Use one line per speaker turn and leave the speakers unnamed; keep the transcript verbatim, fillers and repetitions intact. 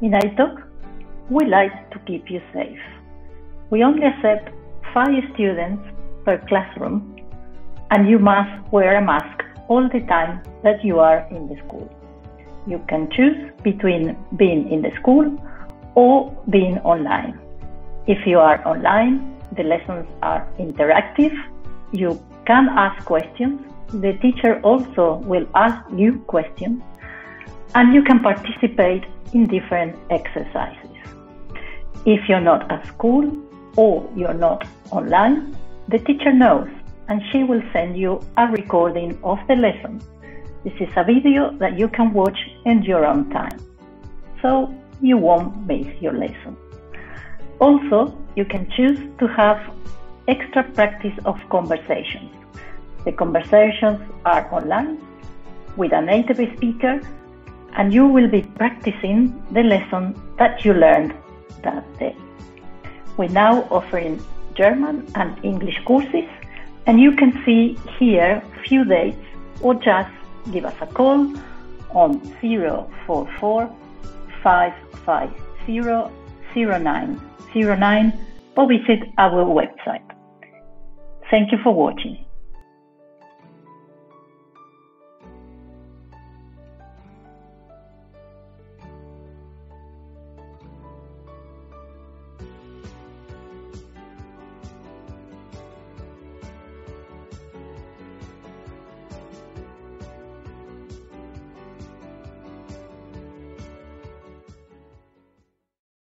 In iTalk, we like to keep you safe. We only accept five students per classroom, and you must wear a mask all the time that you are in the school. You can choose between being in the school or being online. If you are online, the lessons are interactive. You can ask questions. The teacher also will ask you questions, and you can participate in different exercises. If you're not at school or you're not online, the teacher knows, and she will send you a recording of the lesson. This is a video that you can watch in your own time, so you won't miss your lesson. Also, you can choose to have extra practice of conversations. The conversations are online with a native speaker, and you will be practicing the lesson that you learned that day. We're now offering German and English courses, and you can see here few dates, or just give us a call on zero four four, five five zero, zero nine zero nine or visit our website. Thank you for watching.